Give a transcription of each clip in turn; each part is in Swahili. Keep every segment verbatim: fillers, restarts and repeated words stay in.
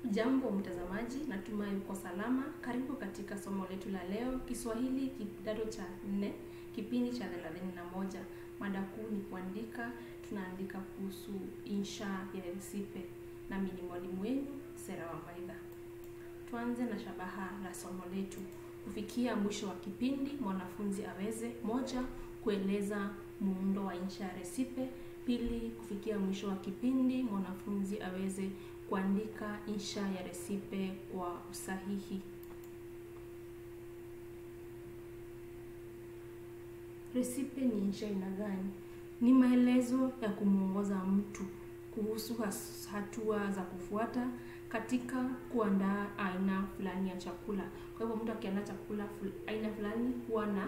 Jambo mtazamaji, natumai uko salama. Karibu katika somo letu la leo, Kiswahili kidato cha nne, kipindi cha thelathini na moja. Mada kuu ni kuandika. Tunaandika kuhusu insha ya Resipe. Nami ni mwalimu wenu Sera wa Maida. Tuanze na shabaha la somo letu. Kufikia mwisho wa kipindi, mwanafunzi aweze: moja, kueleza muundo wa insha ya Resipe; pili, kufikia mwisho wa kipindi mwanafunzi aweze kuandika insha ya Resipe kwa usahihi. Resipe ni insha aina gani? Ni maelezo ya kumuongoza mtu kuhusu hatua za kufuata katika kuandaa aina fulani ya chakula. Kwa hivyo mtu akiandaa chakula aina fulani huwa na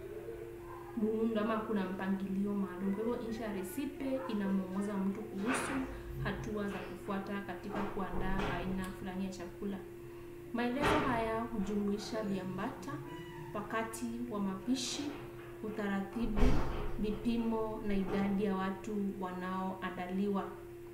muundo ama kuna mpangilio maalum. Kwa hivyo insha ya Resipe inamuongoza mtu kuhusu hatua za kufuata katika kuandaa aina fulani ya chakula. Maelezo haya hujumuisha viambata, wakati wa mapishi, utaratibu, vipimo na idadi ya watu wanaoandaliwa.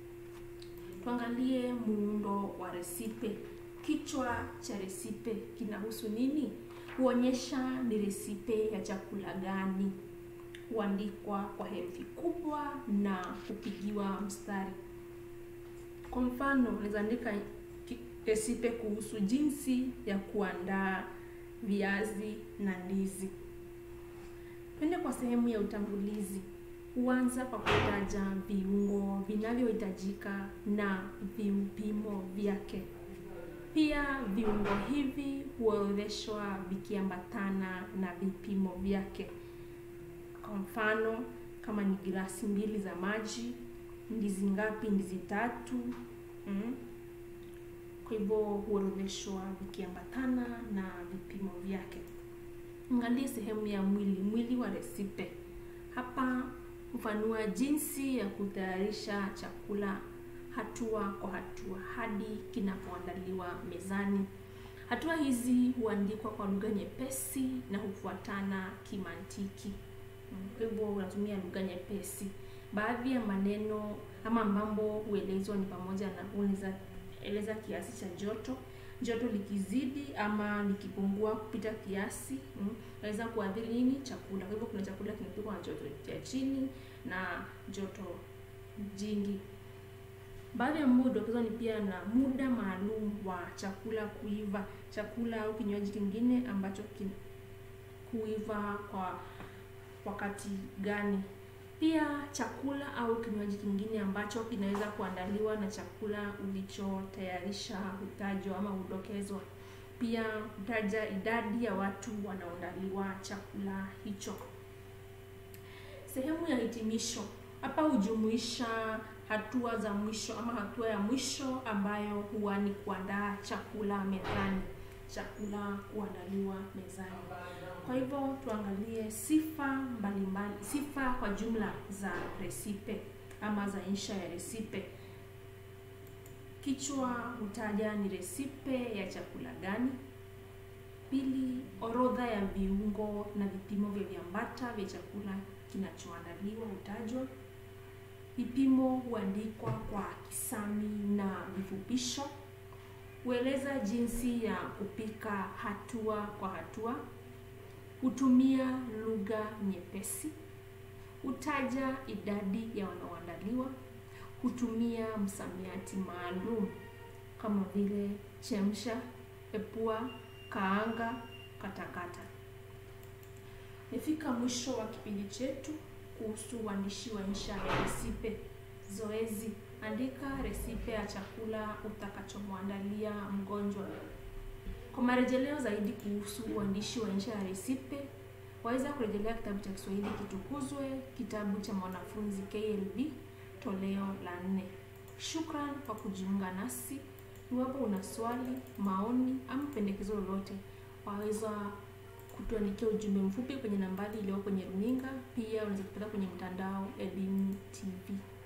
Tuangalie muundo wa Resipe. Kichwa cha Resipe kinahusu nini? Huonyesha ni Resipe ya chakula gani. Huandikwa kwa herufi kubwa na kupigiwa mstari. Kwa mfano, unaweza andika Resipe kuhusu jinsi ya kuandaa viazi na ndizi. Twende kwa sehemu ya utangulizi. Huanza kwa kutaja viungo vinavyohitajika na vipimo vyake. Pia viungo hivi huorodheshwa vikiambatana na vipimo vyake. Kwa mfano, kama ni glasi mbili za maji, ndizi ngapi? Ndizi tatu. Mm. Kwa hivyo huorodheshwa vikiambatana na vipimo vyake. Angalia sehemu ya mwili, mwili wa Resipe. Hapa hufanua jinsi ya kutayarisha chakula hatua kwa hatua hadi kinapoandaliwa mezani. Hatua hizi huandikwa kwa lugha nyepesi na hufuatana kimantiki. Kwa hivyo unatumia lugha nyepesi. Baadhi ya maneno ama mambo huelezwa ni pamoja na unaweza eleza kiasi cha joto. Joto likizidi ama likipungua kupita kiasi, inaweza mm, kuathiri nini? Chakula. Kwa hivyo kuna chakula kinapikwa na joto ya chini na joto jingi. Baadhi ya muda hudokezwa ni pia na muda maalum wa chakula kuiva. Chakula au kinywaji kingine ambacho kin kuiva kwa wakati gani. Pia chakula au kinywaji kingine ambacho kinaweza kuandaliwa na chakula ulichotayarisha hutajwa ama hudokezwa. Pia hutaja idadi ya watu wanaoandaliwa chakula hicho. Sehemu ya hitimisho. Hapa hujumuisha hatua za mwisho ama hatua ya mwisho ambayo huwa ni kuandaa chakula mezani. Chakula kuandaliwa mezani. Kwa hivyo tuangalie sifa mbalimbali, sifa kwa jumla za Resipe ama za insha ya Resipe. Kichwa hutaja ni Resipe ya chakula gani. Pili, orodha ya viungo na vipimo vya viambata vya chakula kinachoandaliwa hutajwa. Vipimo huandikwa kwa kisami na vifupisho. Hueleza jinsi ya kupika hatua kwa hatua. Hutumia lugha nyepesi. Hutaja idadi ya wanaoandaliwa. Hutumia msamiati maalum kama vile chemsha, epua, kaanga, katakata. Nifika mwisho wa kipindi chetu kuhusu uandishi wa insha ya Resipe. Zoezi: andika Resipe ya chakula utakachomwandalia mgonjwa. Kwa marejeleo zaidi kuhusu uandishi wa insha ya Resipe, waweza kurejelea kitabu cha Kiswahili Kitukuzwe, kitabu cha mwanafunzi K L B, toleo la nne. Shukran kwa kujiunga nasi. Iwapo una swali, maoni ama pendekezo lolote, waweza kutuandikia ujumbe mfupi kwenye nambari iliyo kwenye runinga. Pia unaweza kupata kwenye mtandao Elimu T V.